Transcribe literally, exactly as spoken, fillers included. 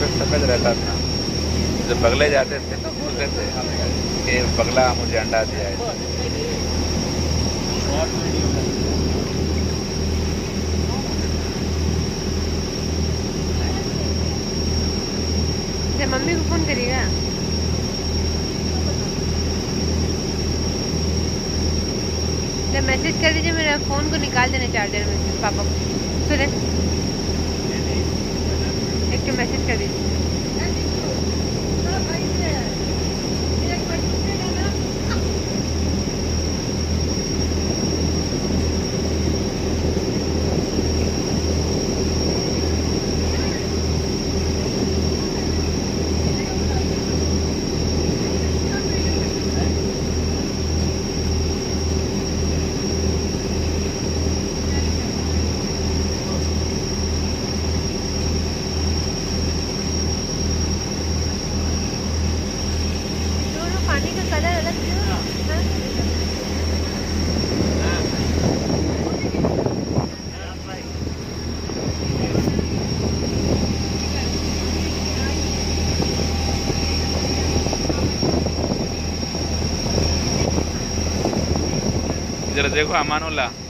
सफेद सफेद रहता था। जब बगले जाते थे तो बोलते थे कि बगला मुझे अंडा दिया है। मम्मी को फोन करिएगा। मैसेज कर दीजिए, मेरा फोन को निकाल देना चार्जर में पापा को। सुने, एक तो मैसेज कर दीजिए। पानी का कलर अलग क्यों? इधर देखो अमानुल्लाह।